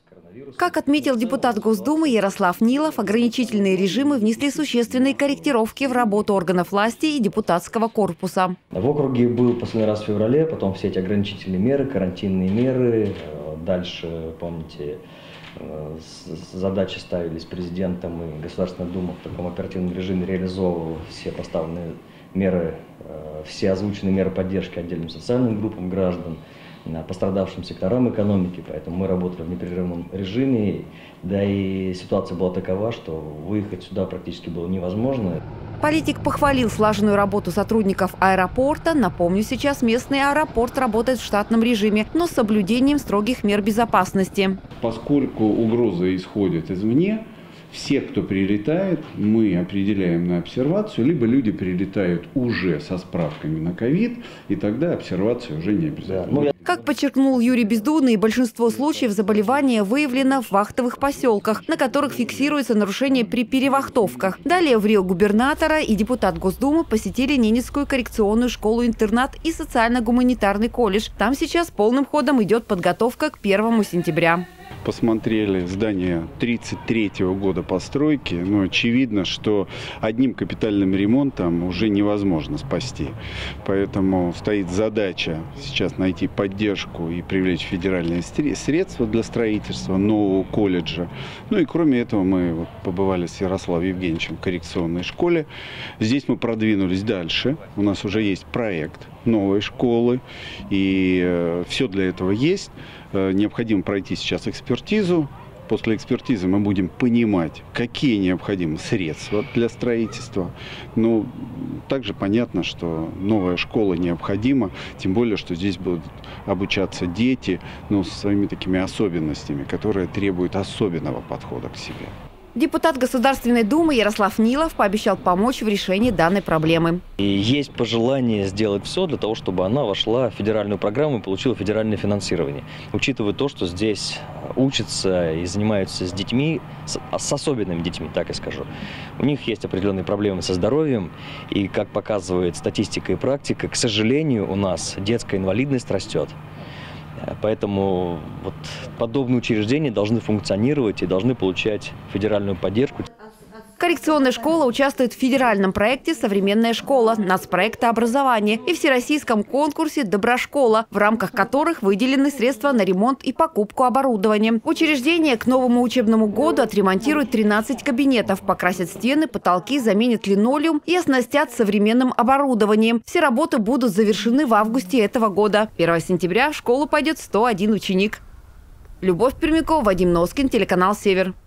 Как отметил депутат Госдумы Ярослав Нилов, ограничительные режимы внесли существенные корректировки в работу органов власти и депутатского корпуса. В округе был последний раз в феврале, потом все эти ограничительные меры, карантинные меры. Дальше, помните, задачи ставились президентом, и Государственная Дума в таком оперативном режиме реализовывала все поставленные меры, все озвученные меры поддержки отдельным социальным группам граждан, пострадавшим секторам экономики. Поэтому мы работали в непрерывном режиме, да и ситуация была такова, что выехать сюда практически было невозможно. Политик похвалил слаженную работу сотрудников аэропорта. Напомню, сейчас местный аэропорт работает в штатном режиме, но с соблюдением строгих мер безопасности. Поскольку угроза исходит извне, все, кто прилетает, мы определяем на обсервацию, либо люди прилетают уже со справками на ковид, и тогда обсервация уже не обязательно. Как подчеркнул Юрий Бездудный, большинство случаев заболевания выявлено в вахтовых поселках, на которых фиксируется нарушение при перевахтовках. Далее в Рио губернатора и депутат Госдумы посетили Ненецкую коррекционную школу-интернат и социально-гуманитарный колледж. Там сейчас полным ходом идет подготовка к 1 сентября. Посмотрели здание 1933 года постройки, но очевидно, что одним капитальным ремонтом уже невозможно спасти. Поэтому стоит задача сейчас найти поддержку и привлечь федеральные средства для строительства нового колледжа. Ну и кроме этого мы побывали с Ярославом Евгеньевичем в коррекционной школе. Здесь мы продвинулись дальше. У нас уже есть проект новой школы, и все для этого есть. Необходимо пройти сейчас экспертизу. После экспертизы мы будем понимать, какие необходимы средства для строительства. Но также понятно, что новая школа необходима, тем более, что здесь будут обучаться дети, но со своими такими особенностями, которые требуют особенного подхода к себе. Депутат Государственной Думы Ярослав Нилов пообещал помочь в решении данной проблемы. И есть пожелание сделать все для того, чтобы она вошла в федеральную программу и получила федеральное финансирование. Учитывая то, что здесь учатся и занимаются с детьми, с особенными детьми, так и скажу. У них есть определенные проблемы со здоровьем, и, как показывает статистика и практика, к сожалению, у нас детская инвалидность растет. Поэтому вот подобные учреждения должны функционировать и должны получать федеральную поддержку. Коррекционная школа участвует в федеральном проекте «Современная школа», нацпроекта образования и всероссийском конкурсе «Доброшкола», в рамках которых выделены средства на ремонт и покупку оборудования. Учреждение к новому учебному году отремонтирует 13 кабинетов, покрасят стены, потолки, заменят линолеум и оснастят современным оборудованием. Все работы будут завершены в августе этого года. 1 сентября в школу пойдет 101 ученик. Любовь Пермякова, Вадим Носкин, телеканал «Север».